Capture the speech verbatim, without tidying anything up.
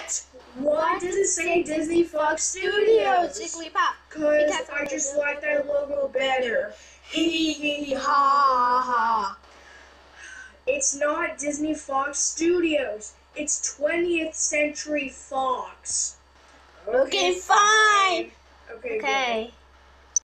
What? Why does it say Disney Fox Studios? Jigglypuff. Because Because I just like that logo better. Hee hee ha ha. It's not Disney Fox Studios. It's twentieth Century Fox. Okay, fine. Okay. Okay. Good.